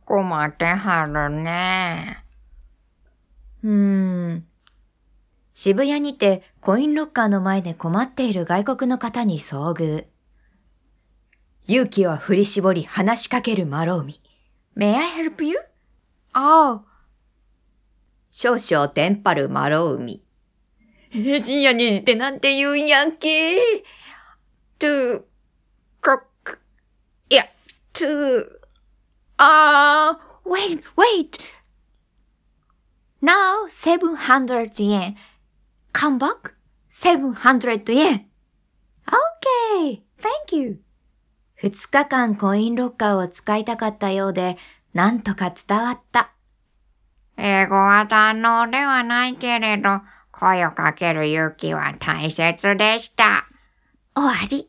困ってはるね。 渋谷にてコインロッカーの前で困っている外国の方に遭遇。勇気を振り絞り話しかけるマロウミ。May I help you? Oh. 少々テンパるマロウミ。深夜2時ってなんて言うんやんけ。to crock. いや、to. Wait. Now 700 yen. Come back? 700 yen. Okay, thank you. 2日間コインロッカーを使いたかったようで、なんとか伝わった。 英語は堪能ではないけれど、声をかける勇気は大切でした。 終わり。